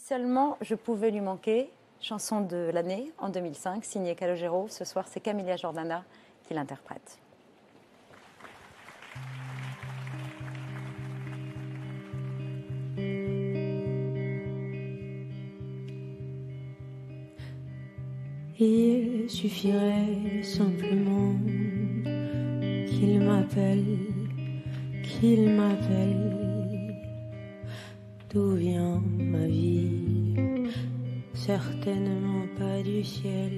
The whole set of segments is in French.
seulement je pouvais lui manquer, chanson de l'année en 2005, signée Calogero. Ce soir, c'est Camilla Jordana qui l'interprète. Il suffirait simplement qu'il m'appelle, d'où vient ma vie, certainement pas du ciel.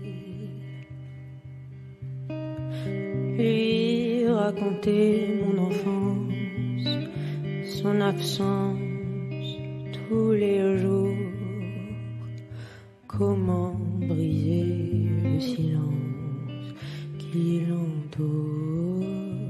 Lui raconter mon enfance, son absence tous les jours, comment briser le silence qui l'entoure.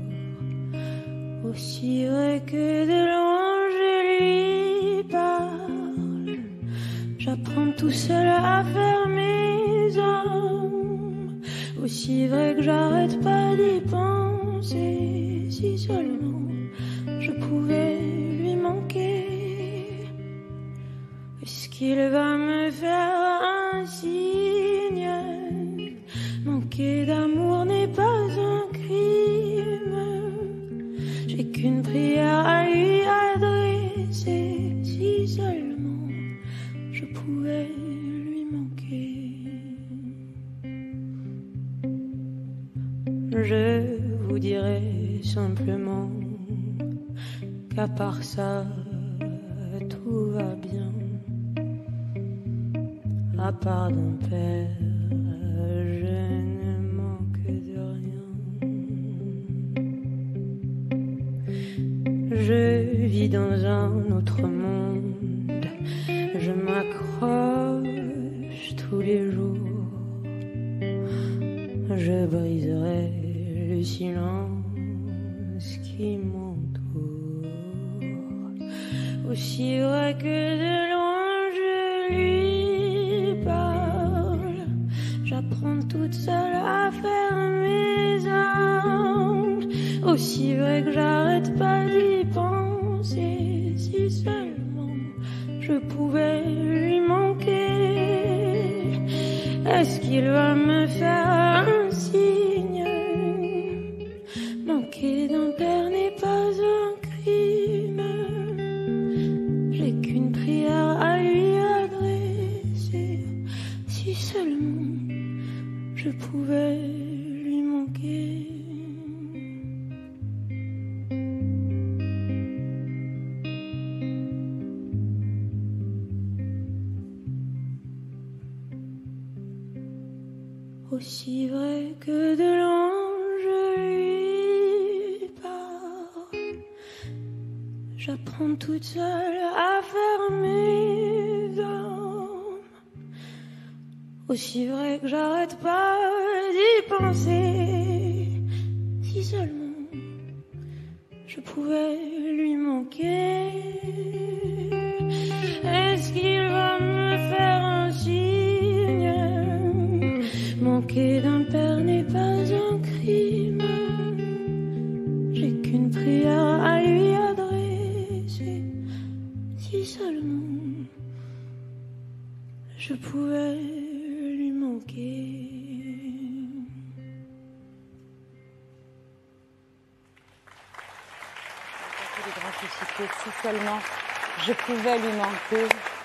Aussi vrai que de loin je lui parle, j'apprends tout seul à faire mes armes. Aussi vrai que j'arrête pas d'y penser, si seulement je pouvais lui manquer. Est-ce qu'il va me faire un signe? Manquer d'amour n'est pas un crime. J'ai qu'une prière à lui adresser, si seulement je pouvais lui manquer. Je vous dirai simplement qu'à part ça, tout va bien. À part d'un père, je ne manque de rien. Je vis dans un autre monde, je m'accroche tous les jours. Je briserai le silence qui m'entoure. Aussi vrai que de loin je lui parle, j'apprends toute seule à faire mes armes. Aussi vrai que j'arrête pas d'y penser, si seulement je pouvais lui manquer. Est-ce qu'il va me faire un signe? Manquer d'un père n'est pas un crime. J'ai qu'une prière à lui adresser, si seulement je pouvais lui manquer. Aussi vrai que de loin je lui parle, j'apprends toute seule à faire mes armes. Aussi vrai que j'arrête pas d'y penser, si seulement je pouvais lui manquer. Est-ce qu'il va me faire un signe? Manquer d'un père n'est pas un crime. J'ai qu'une prière à lui adresser, si seulement je pouvais lui manquer. Si seulement je pouvais lui manquer.